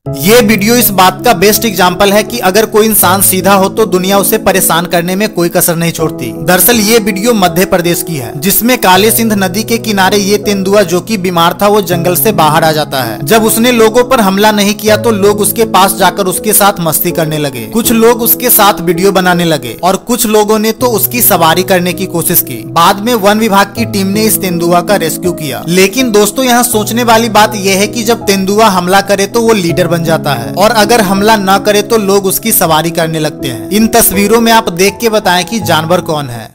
ये वीडियो इस बात का बेस्ट एग्जाम्पल है कि अगर कोई इंसान सीधा हो तो दुनिया उसे परेशान करने में कोई कसर नहीं छोड़ती। दरअसल ये वीडियो मध्य प्रदेश की है, जिसमें काली सिंध नदी के किनारे ये तेंदुआ जो कि बीमार था वो जंगल से बाहर आ जाता है। जब उसने लोगों पर हमला नहीं किया तो लोग उसके पास जाकर उसके साथ मस्ती करने लगे। कुछ लोग उसके साथ वीडियो बनाने लगे और कुछ लोगों ने तो उसकी सवारी करने की कोशिश की। बाद में वन विभाग की टीम ने इस तेंदुआ का रेस्क्यू किया। लेकिन दोस्तों, यहाँ सोचने वाली बात यह है कि जब तेंदुआ हमला करे तो वो लीडर बन जाता है और अगर हमला न करे तो लोग उसकी सवारी करने लगते हैं। इन तस्वीरों में आप देख के बताएं कि जानवर कौन है।